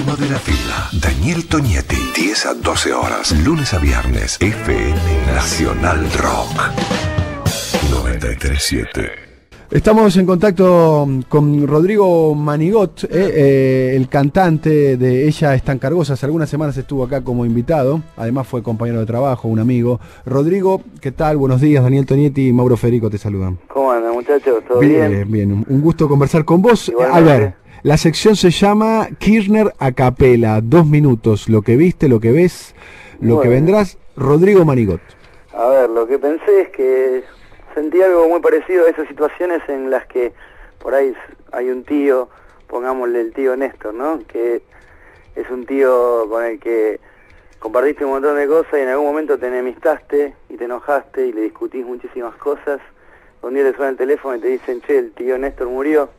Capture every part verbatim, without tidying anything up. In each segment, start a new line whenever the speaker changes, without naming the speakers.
uno de la fila. Daniel Tonietti, diez a doce horas, lunes a viernes, F M Nacional Rock. noventa y tres siete.
Estamos en contacto con Rodrigo Manigot, eh, eh, el cantante de Ella es tan cargosa. Hace algunas semanas estuvo acá como invitado, además fue compañero de trabajo, un amigo. Rodrigo, ¿qué tal? Buenos días, Daniel Tonietti y Mauro Federico te saludan.
¿Cómo andan, muchachos? ¿Todo
bien?
Bien,
bien, un gusto conversar con vos.
Igualmente.
A ver, la sección se llama Kirchner a capela, dos minutos, lo que viste, lo que ves, lo
Bueno.
que vendrás. Rodrigo Manigot.
A ver, lo que pensé es que sentí algo muy parecido a esas situaciones en las que por ahí hay un tío, pongámosle el tío Néstor, ¿no? Que es un tío con el que compartiste un montón de cosas y en algún momento te enemistaste y te enojaste y le discutís muchísimas cosas. Un día te suena el teléfono y te dicen, che, el tío Néstor murió.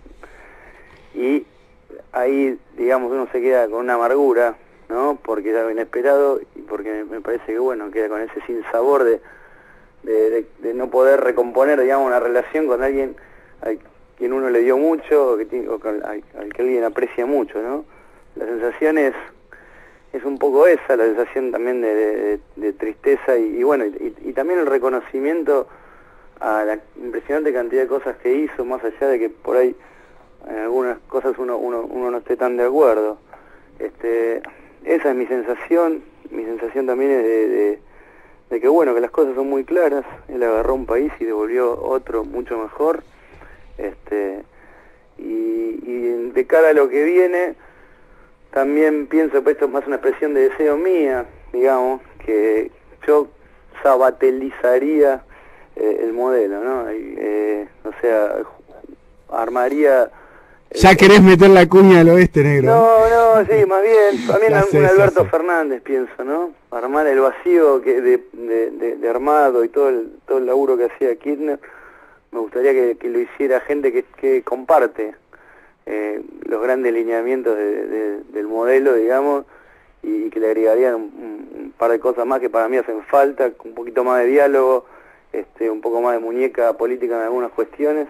Y ahí, digamos, uno se queda con una amargura, ¿no? Porque es algo inesperado y porque me parece que, bueno, queda con ese sinsabor de... De, de, de no poder recomponer, digamos, una relación con alguien a quien uno le dio mucho o, que tiene, o con, al, al que alguien aprecia mucho, ¿no? La sensación es, es un poco esa, la sensación también de, de, de tristeza y, y bueno, y, y también el reconocimiento a la impresionante cantidad de cosas que hizo, más allá de que por ahí en algunas cosas uno, uno, uno no esté tan de acuerdo. Este, esa es mi sensación, mi sensación también es de... de de que bueno, que las cosas son muy claras. Él agarró un país y devolvió otro mucho mejor, este y, y de cara a lo que viene también pienso, pues esto es más una expresión de deseo mía, digamos, que yo sabatelizaría eh, el modelo, ¿no? Y, eh, o sea, armaría...
Ya querés meter la cuña al oeste, negro.
No, no, sí, más bien, también
Ya sé,
un
ya
Alberto
sé.
Fernández, pienso, ¿no? Armar el vacío que de, de, de, de armado y todo el, todo el laburo que hacía Kirchner, me gustaría que, que lo hiciera gente que, que comparte eh, los grandes lineamientos de, de, del modelo, digamos, y que le agregarían un, un par de cosas más que para mí hacen falta, un poquito más de diálogo, este, un poco más de muñeca política en algunas cuestiones,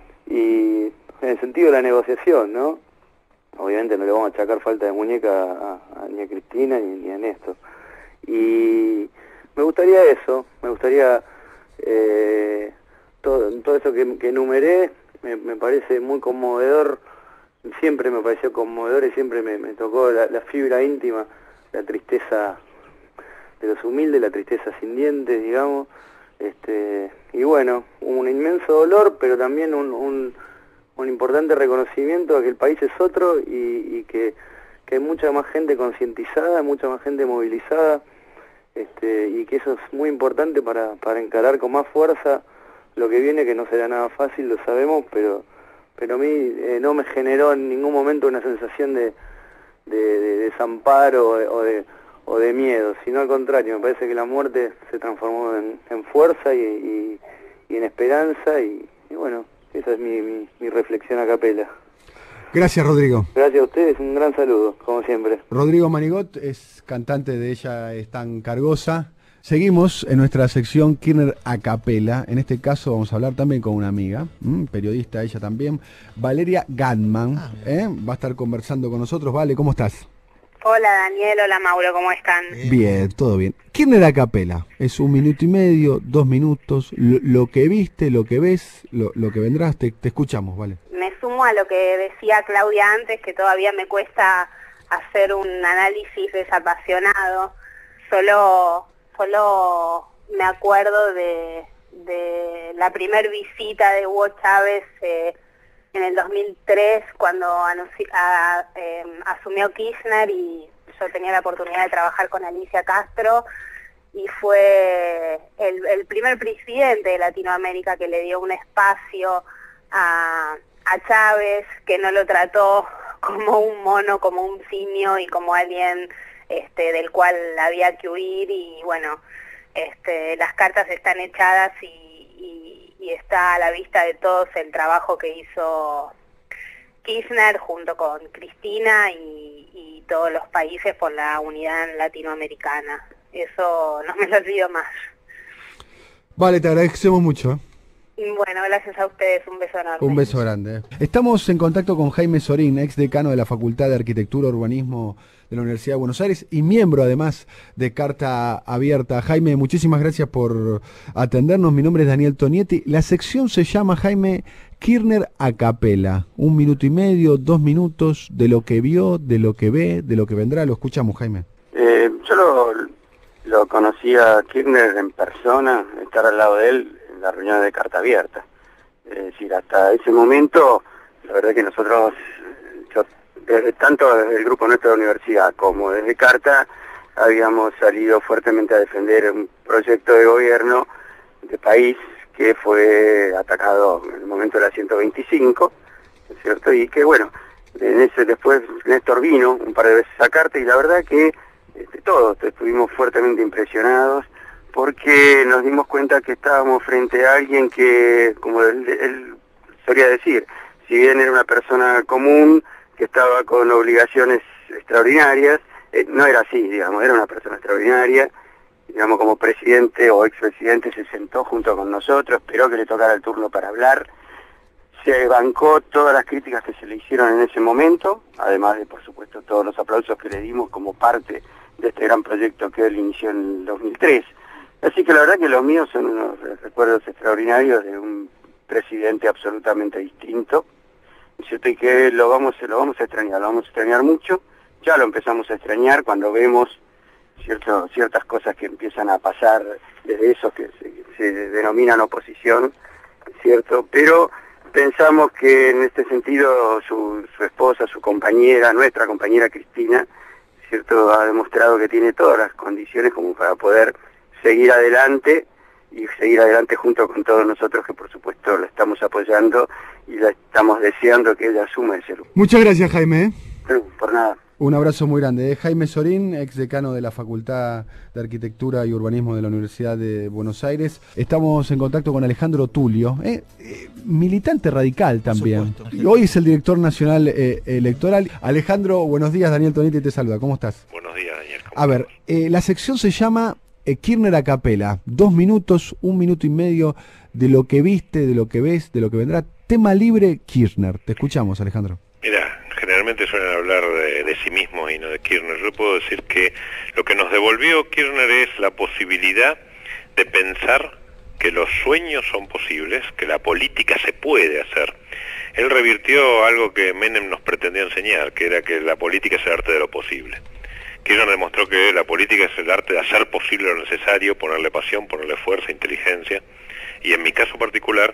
y en el sentido de la negociación, ¿no? Obviamente no le vamos a achacar falta de muñeca a, a, ni a Cristina ni, ni a Néstor. Y me gustaría eso, me gustaría eh, todo, todo eso que, que enumeré, me, me parece muy conmovedor, siempre me pareció conmovedor y siempre me, me tocó la, la fibra íntima, la tristeza de los humildes, la tristeza sin dientes, digamos, este, y bueno, un inmenso dolor, pero también un... un un importante reconocimiento a que el país es otro y, y que, que hay mucha más gente concientizada, mucha más gente movilizada, este, y que eso es muy importante para, para encarar con más fuerza lo que viene, que no será nada fácil, lo sabemos, pero pero a mí eh, no me generó en ningún momento una sensación de, de, de desamparo o de, o, de, o de miedo, sino al contrario, me parece que la muerte se transformó en, en fuerza y, y, y en esperanza y, y bueno, esa es mi, mi, mi reflexión a capela.
Gracias, Rodrigo.
Gracias a ustedes, un gran saludo, como siempre.
Rodrigo Manigot es cantante de Ella es tan cargosa. Seguimos en nuestra sección Kirchner a capela. En este caso vamos a hablar también con una amiga, ¿m? periodista ella también, Valeria Gatman. Ah, ¿eh? Va a estar conversando con nosotros. Vale, ¿cómo estás?
Hola Daniel, hola Mauro, ¿cómo están?
Bien, todo bien. Kirchner a capela, es un minuto y medio, dos minutos, lo, lo que viste, lo que ves, lo, lo que vendrás, te, te escuchamos, vale.
Me sumo a lo que decía Claudia antes, que todavía me cuesta hacer un análisis desapasionado, solo, solo me acuerdo de, de la primer visita de Hugo Chávez eh, en el dos mil tres, cuando anunci a, eh, asumió Kirchner y yo tenía la oportunidad de trabajar con Alicia Castro y fue el, el primer presidente de Latinoamérica que le dio un espacio a, a Chávez, que no lo trató como un mono, como un simio y como alguien este, del cual había que huir y bueno, este, las cartas están echadas y y está a la vista de todos el trabajo que hizo Kirchner junto con Cristina y, y todos los países por la unidad latinoamericana. Eso no me lo olvido más.
Vale, te agradecemos mucho. ¿eh?
Bueno, gracias a ustedes, un beso enorme.
Un beso grande. Estamos en contacto con Jaime Sorín, ex decano de la Facultad de Arquitectura y Urbanismo de la Universidad de Buenos Aires y miembro además de Carta Abierta. Jaime, muchísimas gracias por atendernos. Mi nombre es Daniel Tonietti. La sección se llama, Jaime, Kirchner a capela. Un minuto y medio, dos minutos de lo que vio, de lo que ve, de lo que vendrá. Lo escuchamos, Jaime.
Eh, yo lo, lo conocí a Kirchner en persona, estar al lado de él en la reunión de Carta Abierta. Es decir, hasta ese momento, la verdad que nosotros, yo, desde, tanto desde el grupo nuestro de la universidad como desde Carta, habíamos salido fuertemente a defender un proyecto de gobierno de país que fue atacado en el momento de la ciento veinticinco, ¿no es cierto? Y que bueno, en ese después Néstor vino un par de veces a Carta y la verdad que este, todos estuvimos fuertemente impresionados porque nos dimos cuenta que estábamos frente a alguien que, como él, él solía decir, si bien era una persona común, que estaba con obligaciones extraordinarias, eh, no era así, digamos, era una persona extraordinaria, digamos, como presidente o expresidente se sentó junto con nosotros, esperó que le tocara el turno para hablar, se bancó todas las críticas que se le hicieron en ese momento, además de, por supuesto, todos los aplausos que le dimos como parte de este gran proyecto que él inició en el dos mil tres. Así que la verdad que los míos son unos recuerdos extraordinarios de un presidente absolutamente distinto, ¿cierto? Y que lo vamos, lo vamos a extrañar, lo vamos a extrañar mucho, ya lo empezamos a extrañar cuando vemos cierto, ciertas cosas que empiezan a pasar desde esos que se, se denominan oposición, ¿cierto? Pero pensamos que en este sentido su, su esposa, su compañera, nuestra compañera Cristina, ¿cierto? Ha demostrado que tiene todas las condiciones como para poder seguir adelante y seguir adelante junto con todos nosotros que por supuesto la estamos apoyando y la estamos deseando que ella asuma ese lugar.
Muchas gracias, Jaime.
Pero, por nada.
Un abrazo muy grande. Jaime Sorín, ex decano de la Facultad de Arquitectura y Urbanismo de la Universidad de Buenos Aires. Estamos en contacto con Alejandro Tulio, eh, eh, militante radical también. Y hoy es el director nacional eh, electoral. Alejandro, buenos días. Daniel Tonietti te saluda. ¿Cómo estás?
Buenos días, Daniel.
A ver, eh, la sección se llama eh, Kirchner a capela. Dos minutos, un minuto y medio de lo que viste, de lo que ves, de lo que vendrá. Tema libre, Kirchner. Te escuchamos, Alejandro.
Mira, generalmente suelen hablar de, de sí mismos y no de Kirchner. Yo puedo decir que lo que nos devolvió Kirchner es la posibilidad de pensar que los sueños son posibles, que la política se puede hacer. Él revirtió algo que Menem nos pretendía enseñar, que era que la política es el arte de lo posible. Kirchner demostró que la política es el arte de hacer posible lo necesario, ponerle pasión, ponerle fuerza, inteligencia, y en mi caso particular,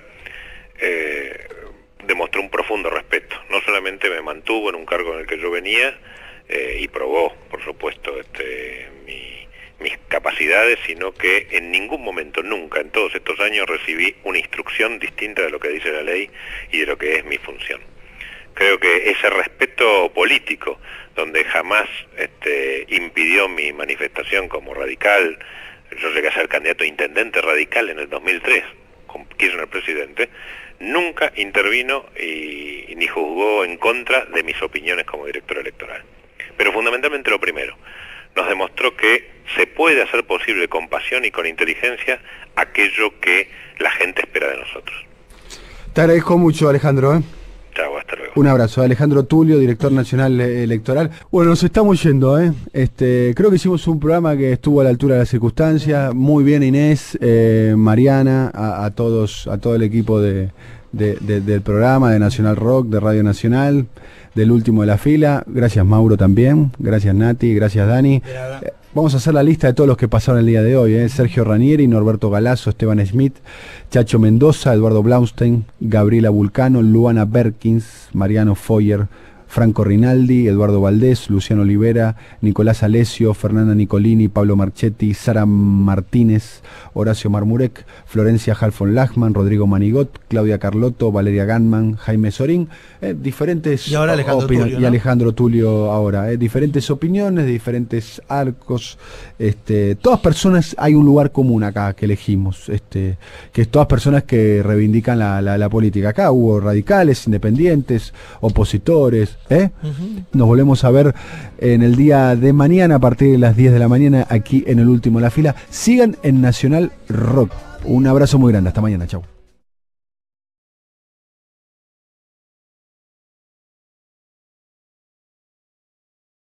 eh, demostró un profundo respeto. No solamente me mantuvo en un cargo en el que yo venía eh, y probó, por supuesto, este, mi, mis capacidades, sino que en ningún momento, nunca, en todos estos años, recibí una instrucción distinta de lo que dice la ley y de lo que es mi función. Creo que ese respeto político, donde jamás este, impidió mi manifestación como radical, yo llegué a ser candidato a intendente radical en el dos mil tres, con Kirchner presidente, nunca intervino y, y ni juzgó en contra de mis opiniones como director electoral. Pero fundamentalmente lo primero, nos demostró que se puede hacer posible con pasión y con inteligencia aquello que la gente espera de nosotros.
Te agradezco mucho, Alejandro. ¿eh?
Chao, hasta luego.
Un abrazo. Alejandro Tulio, director nacional electoral. Bueno, nos estamos yendo, ¿eh? Este, creo que hicimos un programa que estuvo a la altura de las circunstancias. Muy bien, Inés, eh, Mariana, a, a todos, a todo el equipo de, de, de, del programa, de Nacional Rock, de Radio Nacional, del último de la fila. Gracias, Mauro, también. Gracias, Nati. Gracias, Dani. Eh, vamos a hacer la lista de todos los que pasaron el día de hoy, ¿eh? Sergio Ranieri, Norberto Galazo, Esteban Smith, Chacho Mendoza, Eduardo Blaustein, Gabriela Vulcano, Luana Berkins, Mariano Foyer, Franco Rinaldi, Eduardo Valdés, Luciano Olivera, Nicolás Alesio, Fernanda Nicolini, Pablo Marchetti, Sara Martínez, Horacio Marmurek, Florencia Halfon Lachman, Rodrigo Manigot, Claudia Carlotto, Valeria Ganman, Jaime Sorín, eh, diferentes
y ahora Alejandro Tulio,
y
¿no?
Alejandro Tulio ahora, eh, diferentes opiniones, de diferentes arcos, este, todas personas, hay un lugar común acá que elegimos, este, que es todas personas que reivindican la, la, la política. Acá hubo radicales, independientes, opositores, ¿Eh? Uh-huh. Nos volvemos a ver en el día de mañana a partir de las diez de la mañana aquí en el último de la fila. Sigan en Nacional Rock. Un abrazo muy grande. Hasta mañana. Chau.